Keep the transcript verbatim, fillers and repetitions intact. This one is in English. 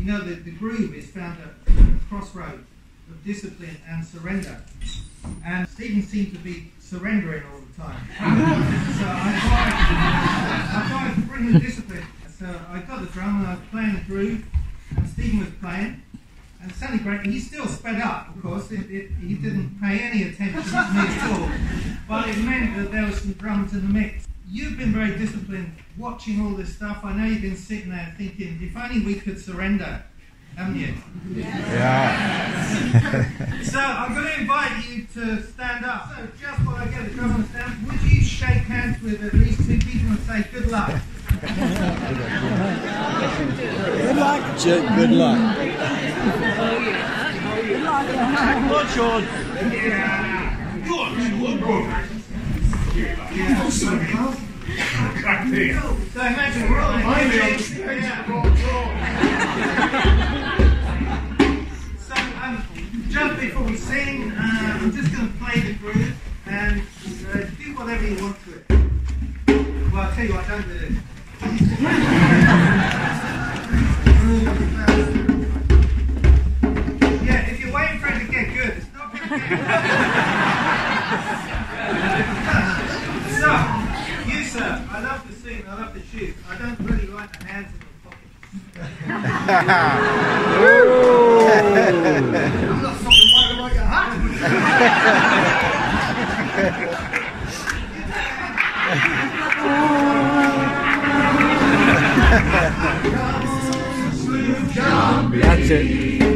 You know, the, the groove is found at the crossroads of discipline and surrender. And Stephen seemed to be surrendering all the time. So I tried, I tried to bring the discipline. So I got the drum and I was playing the groove, and Stephen was playing. And it sounded great. He still sped up, of course. It, it, he didn't pay any attention to me at all. But it meant that there was some drums in the mix. You've been very disciplined watching all this stuff. I know you've been sitting there thinking, if only we could surrender, haven't you? Yeah. So I'm going to invite you to stand up. So just while I get the drum on the stand, would you shake hands with at least two people and say good luck? Good luck. Good luck. Good, Sean. Yeah. Good, Sean. Yeah. So imagine we're all in So um, just before we sing, uh, I'm just going to play the groove and uh, do whatever you want to it. Well, I'll tell you what, don't do it. Yeah, if you're waiting for it to get good, it's not going to get good. So, you sir, I love to sing, I love to shoot. I don't really like the hands in the pockets. I'm not something like about your hat. That's it.